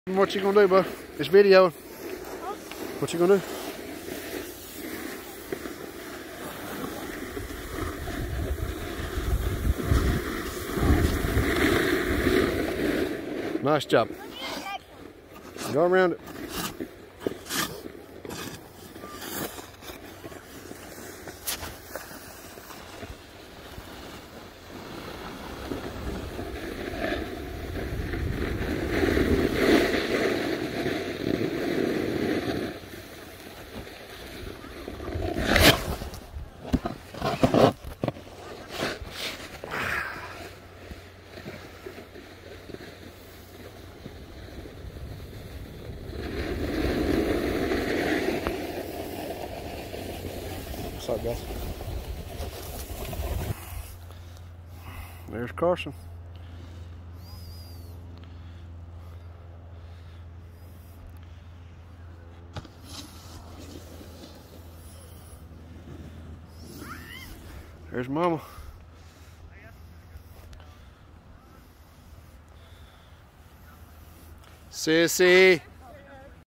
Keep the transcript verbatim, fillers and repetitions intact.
What you gonna do, bud? It's video. Huh? What you gonna do? Nice job. Go around it. What's up, guys? There's Carson. There's Mama. Sissy.